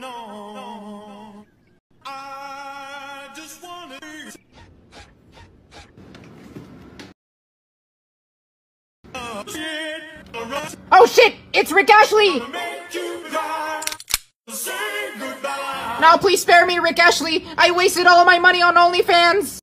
No, I just wanna. Oh shit! It's Rick Ashley! No, please spare me, Rick Ashley! I wasted all my money on OnlyFans!